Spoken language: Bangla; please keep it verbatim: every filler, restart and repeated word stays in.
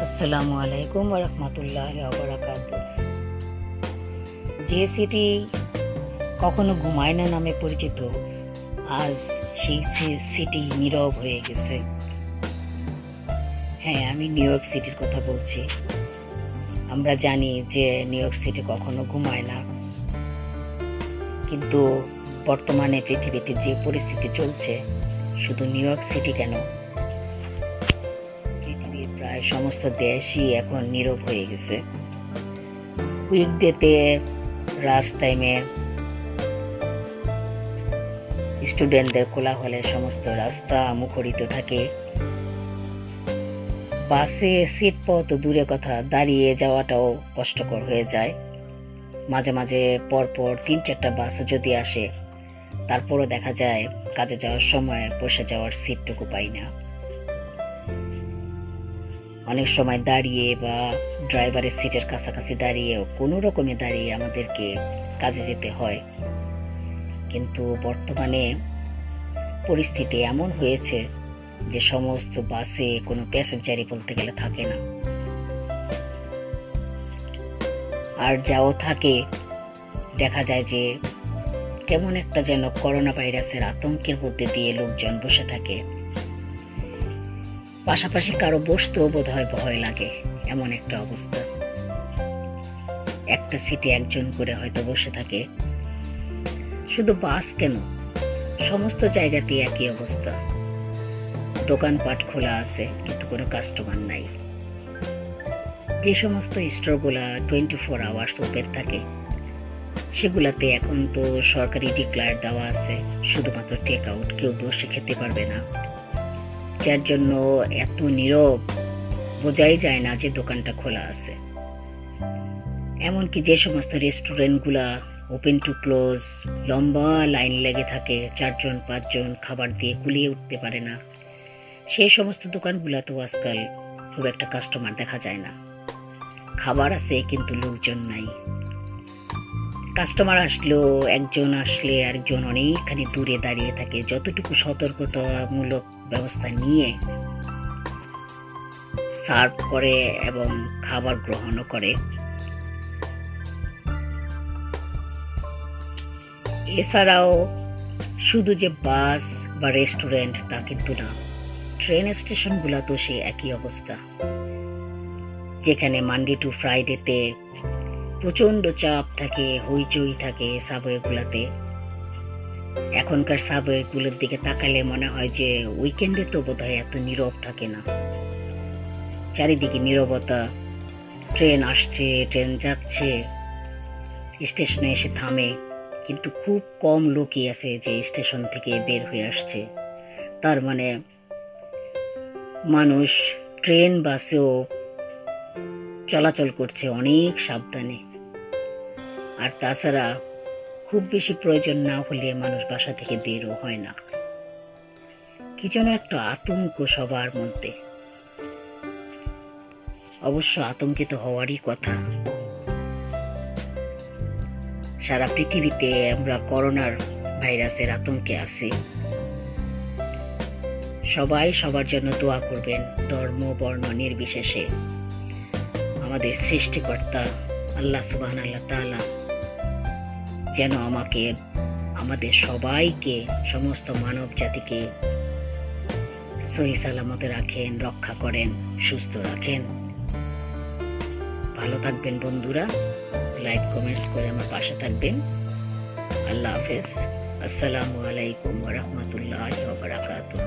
আসসালামু আলাইকুম ওয়া রাহমাতুল্লাহি ওয়া বারাকাতুহু। যে সিটি কখনো ঘুমায় না নামে পরিচিত, আজ সেই সিটি নীরব হয়ে গেছে। হ্যাঁ, আমি নিউ ইয়র্ক সিটির কথা বলছি। আমরা জানি যে নিউ ইয়র্ক সিটি কখনো ঘুমায় না, কিন্তু বর্তমানে পৃথিবীতে যে পরিস্থিতি চলছে, শুধু নিউ ইয়র্ক সিটি কেন, পৃথিবীর প্রায় সমস্ত দেশই এখন নীরব হয়ে গেছে। উইকডেতে রাশ টাইমে স্টুডেন্টদের কোলাহলে সমস্ত রাস্তা মুখরিত থাকে। বাসে সিট পাওয়া তো দূরে কথা, দাঁড়িয়ে যাওয়াটাও কষ্টকর হয়ে যায়। মাঝে মাঝে পরপর তিন চারটা বাসও যদি আসে, তারপরও দেখা যায় কাজে যাওয়ার সময় বসে যাওয়ার সিটটুকু পাই না। অনেক সময় দাঁড়িয়ে বা ড্রাইভারের সিটের কাছাকাছি দাঁড়িয়েও কোনো রকমে দাঁড়িয়ে আমাদেরকে কাজে যেতে হয়। কিন্তু বর্তমানে পরিস্থিতি এমন হয়েছে যে সমস্ত বাসে কোনো প্যাসেঞ্জারই বলতে গেলে থাকে না, আর যাও থাকে দেখা যায় যে কেমন একটা যেন করোনা ভাইরাসের আতঙ্কের মধ্যে দিয়ে লোকজন বসে থাকে। পাশাপাশি কারো বসতেও বোধ হয় ভয় লাগে, এমন একটা অবস্থা। একটা সিটে একজন করে হয়তো বসে থাকে। শুধু বাস কেন, সমস্ত জায়গাতেই একই অবস্থা। দোকানপাট খোলা আছে কিন্তু কোনো কাস্টমার নাই। যে সমস্ত স্টোরগুলা টোয়েন্টি ফোর আওয়ার্স ওপেন থাকে, সেগুলাতে এখন তো সরকারি ডিক্লার দেওয়া আছে শুধুমাত্র টেক আউট, কেউ বসে খেতে পারবে না। যার জন্য এত নীরব, বোঝাই যায় না যে দোকানটা খোলা আছে। এমনকি যে সমস্ত রেস্টুরেন্টগুলা ওপেন টু ক্লোজ, লম্বা লাইন লেগে থাকে, চারজন পাঁচজন খাবার দিয়ে কুলিয়ে উঠতে পারে না, সেই সমস্ত দোকানগুলাতেও আজকাল খুব একটা কাস্টমার দেখা যায় না। খাবার আছে কিন্তু লোকজন নাই। কাস্টমার আসলেও একজন আসলে আরেকজন অনেকখানি দূরে দাঁড়িয়ে থাকে, যতটুকু সতর্কতামূলক ব্যবস্থা নিয়ে সার্ভ করে এবং খাবার গ্রহণও করে। এছাড়াও শুধু যে বাস বা রেস্টুরেন্ট তা কিন্তু না, ট্রেন স্টেশনগুলো তো সে একই অবস্থা। যেখানে মানডে টু ফ্রাইডেতে প্রচন্ড চাপ থাকে, হইচই থাকে সাবওয়েগুলোতে। এখনকার সাবওয়েগুলোর দিকে তাকালে মনে হয় যে উইকেন্ডে তো বোধহয় এত নীরব থাকে না। চারিদিকে নীরবতা, ট্রেন আসছে, ট্রেন যাচ্ছে, স্টেশনে এসে থামে, কিন্তু খুব কম লোকই আছে যে স্টেশন থেকে বের হয়ে আসছে। তার মানে মানুষ ট্রেন বাসেও চলাচল করছে অনেক সাবধানে। আর তাছাড়া খুব বেশি প্রয়োজন না হলে মানুষ বাসা থেকে বেরও হয় না। কি যেন একটা আতঙ্ক সবার মধ্যে। অবশ্য আতঙ্কিত হওয়ারই কথা। সারা পৃথিবীতে আমরা করোনার ভাইরাসের আতঙ্কে আছি। সবাই সবার জন্য দোয়া করবেন, ধর্ম বর্ণ নির্বিশেষে। আমাদের সৃষ্টিকর্তা আল্লাহ সুবহানাহু তাআলা যেন আমাকে, আমাদের সবাইকে, সমস্ত মানব জাতিকে সহি সালামতে রাখেন, রক্ষা করেন, সুস্থ রাখেন। ভালো থাকবেন বন্ধুরা, লাইক কমেন্টস করে আমার পাশে থাকবেন। আল্লাহ হাফেজ। আসসালামু আলাইকুম ওয়া রাহমাতুল্লাহি ওয়া বারাকাতুহু।